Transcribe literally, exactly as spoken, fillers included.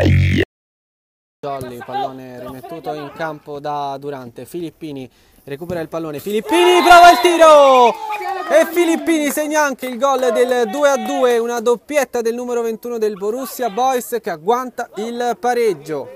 Jolly, pallone rimettuto in campo da Durante. Filippini recupera il pallone, Filippini prova il tiro e Filippini segna anche il gol del due a due, una doppietta del numero ventuno del Borussia Boys che agguanta il pareggio.